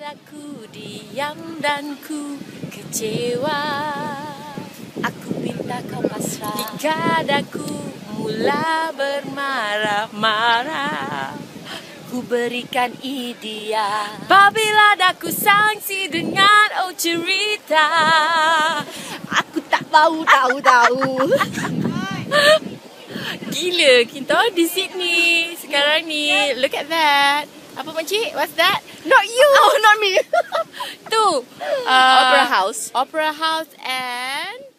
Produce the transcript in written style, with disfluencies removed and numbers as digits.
Aku diam dan ku kecewa. Aku minta kau pasrah. Jika dadaku mula bermarah-marah, ku berikan idea. Apabila daku sangsi dengan cerita, Aku tak tahu. gila kita di Sydney sekarang ni. Look at that. Apa makcik? What's that? Not you. Oh, not me. Tu Opera House. Opera House and